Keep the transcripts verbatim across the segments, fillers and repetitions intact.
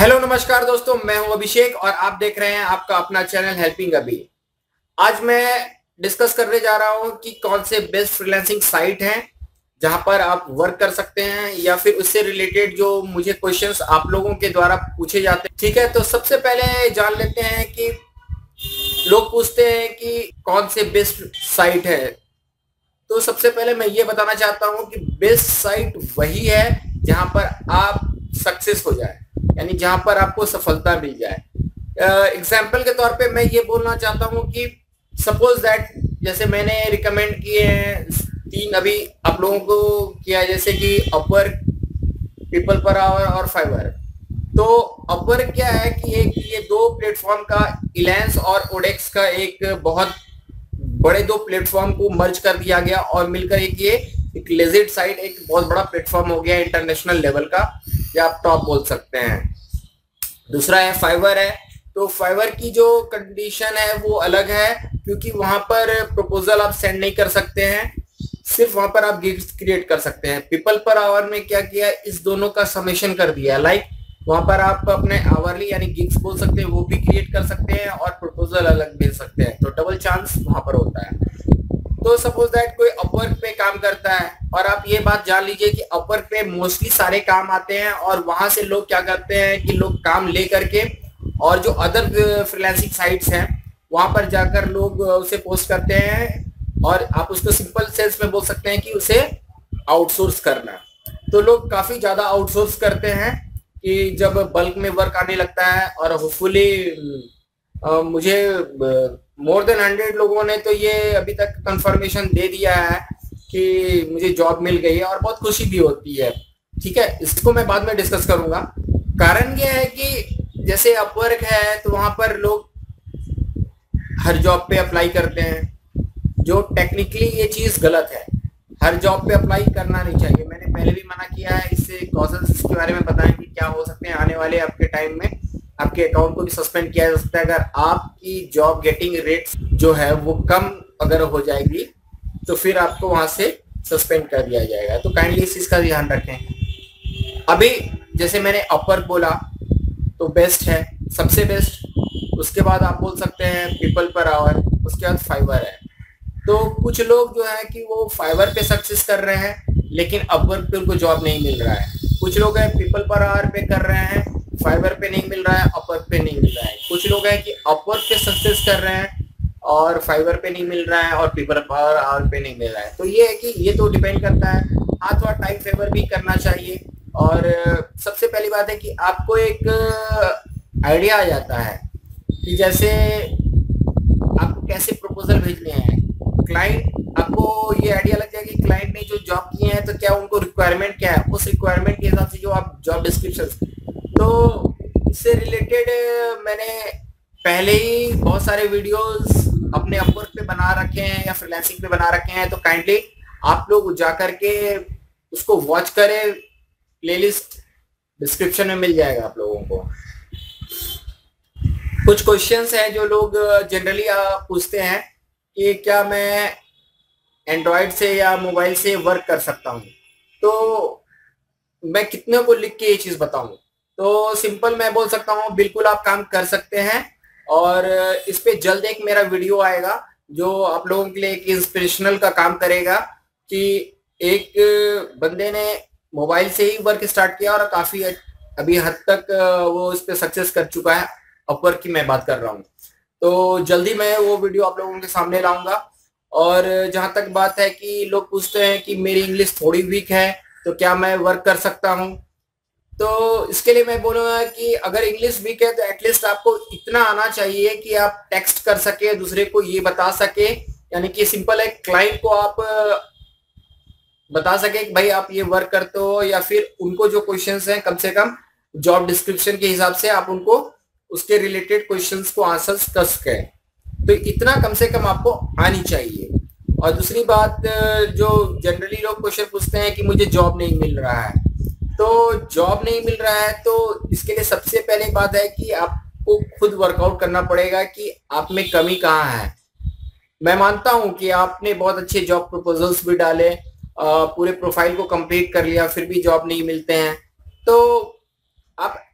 Hello नमस्कार दोस्तों, मैं हूं अभिषेक और आप देख रहे हैं आपका अपना चैनल हेल्पिंग अभी। आज मैं डिस्कस करने जा रहा हूं कि कौन से बेस्ट फ्रीलांसिंग साइट हैं जहां पर आप वर्क कर सकते हैं या फिर उससे रिलेटेड जो मुझे क्वेश्चंस आप लोगों के द्वारा पूछे जाते हैं। ठीक है, तो सबसे पहले जान लेते हैं कि लोग पूछते हैं कि कौन से बेस्ट साइट है। तो सबसे पहले मैं ये बताना चाहता हूं कि बेस्ट साइट वही है जहां पर आप सक्सेस हो जाए, यानी जहां पर आपको सफलता मिल जाए। एग्जाम्पल uh, के तौर पे मैं ये बोलना चाहता हूं कि सपोज दैट जैसे मैंने रिकमेंड किए हैं तीन, अभी आप लोगों को किया है, जैसे कि अपवर्क, पीपल पर आवर और फाइवर। तो अपवर्क क्या है कि एक ये दो प्लेटफॉर्म का, इलैंस और ओडेक्स का एक बहुत बड़े दो प्लेटफॉर्म को मर्ज कर दिया गया और मिलकर एक ये एक लेजिट साइट एक बहुत बड़ा प्लेटफॉर्म हो गया इंटरनेशनल लेवल का, या आप टॉप बोल सकते हैं। दूसरा है फाइवर है। तो फाइवर की जो कंडीशन है वो अलग है, क्योंकि वहां पर प्रपोजल आप सेंड नहीं कर सकते हैं, सिर्फ वहां पर आप गिग्स क्रिएट कर सकते हैं। पीपल पर आवर में क्या किया, इस दोनों का समेशन कर दिया। लाइक वहां पर आप अपने आवरली यानी गिग्स बोल सकते हैं, वो भी क्रिएट कर सकते हैं और प्रपोजल अलग भेज सकते हैं। तो डबल चांस वहां पर होता है। तो सपोज दैट कोई अपवर्क पे काम करता है, और आप ये बात जान लीजिए कि अपवर्क पे मोस्टली सारे काम आते हैं, और वहां से लोग क्या करते हैं कि लोग काम ले करके और जो अदर फ्रीलांसिंग साइट्स हैं वहां पर जाकर लोग उसे पोस्ट करते हैं, और आप उसको सिंपल सेंस में बोल सकते हैं कि उसे आउटसोर्स करना। तो लोग काफी ज्यादा आउटसोर्स करते हैं कि जब बल्क में वर्क आने लगता है, और होपफुली मुझे मोर देन हंड्रेड लोगों ने तो ये अभी तक कंफर्मेशन दे दिया है कि मुझे जॉब मिल गई है, और बहुत खुशी भी होती है। ठीक है, इसको मैं बाद में डिस्कस करूंगा। कारण ये है कि जैसे अपवर्क है तो वहां पर लोग हर जॉब पे अप्लाई करते हैं, जो टेक्निकली ये चीज गलत है। हर जॉब पे अप्लाई करना नहीं चाहिए। मैंने पहले भी मना किया है। इससे कॉजेस के बारे में बताएं कि क्या हो सकते हैं आने वाले आपके टाइम में। आपके अकाउंट को भी सस्पेंड किया जा सकता है अगर आपकी जॉब गेटिंग रेट जो है वो कम अगर हो जाएगी, तो फिर आपको वहां से सस्पेंड कर दिया जाएगा। तो काइंडली इस चीज का ध्यान रखें। अभी जैसे मैंने अपवर्क बोला तो बेस्ट है, सबसे बेस्ट। उसके बाद आप बोल सकते हैं पीपल पर आवर, उसके बाद फाइवर है। तो कुछ लोग जो है कि वो फाइवर पे सक्सेस कर रहे हैं, लेकिन अपवर्क पे उनको जॉब नहीं मिल रहा है। कुछ लोग हैं पीपल पर आवर पे कर रहे हैं, फाइवर पे नहीं मिल रहा है, अपवर्क पे नहीं मिल रहा है। कुछ लोग हैं कि अपवर्क पे सक्सेस कर रहे हैं और फाइवर पे नहीं मिल रहा है, और पीपल पर आवर पे नहीं मिल रहा है। तो ये है कि ये तो डिपेंड करता है। हाँ, थोड़ा टाइम फेवर भी करना चाहिए। और सबसे पहली बात है कि आपको एक आइडिया आ जाता है कि जैसे आपको कैसे प्रपोजल भेजने हैं। क्लाइंट, आपको ये आइडिया लग जाएगा कि क्लाइंट ने जो जॉब किए हैं तो क्या उनको रिक्वायरमेंट क्या है, उस रिक्वायरमेंट के हिसाब से जो आप जॉब डिस्क्रिप्शन। तो इससे रिलेटेड मैंने पहले ही बहुत सारे वीडियोस अपने अपवर्क पे बना रखे हैं या फ्रीलांसिंग पे बना रखे हैं। तो काइंडली आप लोग जाकर के उसको वॉच करें। प्लेलिस्ट डिस्क्रिप्शन में मिल जाएगा आप लोगों को। कुछ क्वेश्चंस हैं जो लोग जनरली पूछते हैं कि क्या मैं एंड्रॉयड से या मोबाइल से वर्क कर सकता हूं। तो मैं कितने को लिख के ये चीज बताऊं। तो सिंपल मैं बोल सकता हूं, बिल्कुल आप काम कर सकते हैं। और इस पे जल्द एक मेरा वीडियो आएगा जो आप लोगों के लिए एक इंस्पिरेशनल का काम करेगा कि एक बंदे ने मोबाइल से ही वर्क स्टार्ट किया और काफी अभी हद तक वो इस पे सक्सेस कर चुका है। अपवर्क की मैं बात कर रहा हूँ। तो जल्दी मैं वो वीडियो आप लोगों के सामने लाऊंगा। और जहां तक बात है कि लोग पूछते हैं कि मेरी इंग्लिश थोड़ी वीक है तो क्या मैं वर्क कर सकता हूं। तो इसके लिए मैं बोलूंगा कि अगर इंग्लिश वीक है तो एटलीस्ट आपको इतना आना चाहिए कि आप टेक्स्ट कर सके, दूसरे को ये बता सके, यानी कि सिंपल है, क्लाइंट को आप बता सके कि भाई आप ये वर्क करते हो, या फिर उनको जो क्वेश्चंस हैं कम से कम जॉब डिस्क्रिप्शन के हिसाब से आप उनको उसके रिलेटेड क्वेश्चंस को आंसर्स कर सके। तो इतना कम से कम आपको आनी चाहिए। और दूसरी बात, जो जनरली लोग क्वेश्चन पूछते हैं कि मुझे जॉब नहीं मिल रहा है। तो जॉब नहीं मिल रहा है तो इसके लिए सबसे पहले बात है कि आपको खुद वर्कआउट करना पड़ेगा कि आप में कमी कहाँ है। मैं मानता हूं कि आपने बहुत अच्छे जॉब प्रपोजल्स भी डाले, पूरे प्रोफाइल को कंप्लीट कर लिया, फिर भी जॉब नहीं मिलते हैं। तो आप उस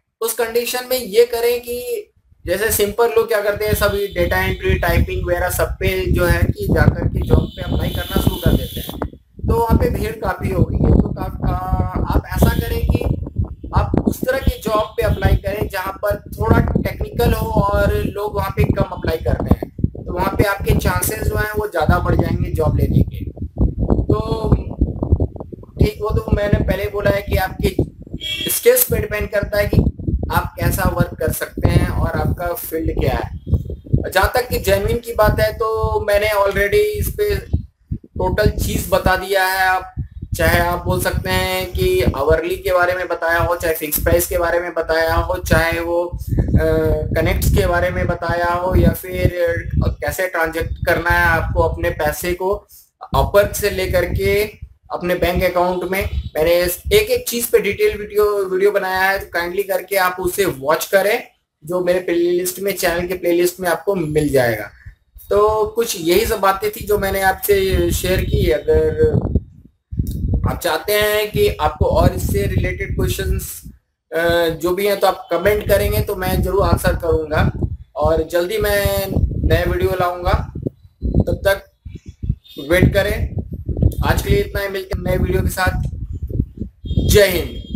कंडीशन में ये करें कि जैसे सिंपल लोग क्या करते हैं, सभी डेटा एंट्री टाइपिंग वगैरह सब पे जो है कि जाकर के जॉब पे अप्लाई करना शुरू कर देते हैं, तो वहाँ पे भीड़ काफ़ी हो गई है। तो का, आ, आप ऐसा करें कि आप उस तरह की जॉब पे अप्लाई करें जहाँ पर थोड़ा टेक्निकल हो और लोग वहाँ पे कम अप्लाई करते हैं, तो वहाँ पे आपके चांसेस जो हैं वो ज़्यादा बढ़ जाएंगे जॉब लेने के। तो ठीक, वो तो मैंने पहले बोला है कि आपके स्किल्स पे डिपेंड करता है कि आप कैसा वर्क कर सकते हैं और आपका फील्ड क्या है। जहाँ तक कि जेन्युइन की बात है तो मैंने ऑलरेडी इस पे टोटल चीज़ बता दिया है। आप चाहे आप बोल सकते हैं कि आवरली के बारे में बताया हो, चाहे फिक्स प्राइस के बारे में बताया हो, चाहे वो कनेक्ट्स के बारे में बताया हो, या फिर कैसे ट्रांजेक्ट करना है आपको अपने पैसे को अपवर्क से लेकर के अपने बैंक अकाउंट में। मैंने एक एक चीज पे डिटेल वीडियो वीडियो बनाया है, तो काइंडली करके आप उसे वॉच करें, जो मेरे प्लेलिस्ट में, चैनल के प्लेलिस्ट में आपको मिल जाएगा। तो कुछ यही सब बातें थी जो मैंने आपसे शेयर की। अगर आप चाहते हैं कि आपको और इससे रिलेटेड क्वेश्चंस जो भी हैं तो आप कमेंट करेंगे तो मैं जरूर आंसर करूंगा, और जल्दी मैं नए वीडियो लाऊंगा। तब तक वेट करें। आज के लिए इतना ही, मिलते हैं नए वीडियो के साथ। जय हिंद।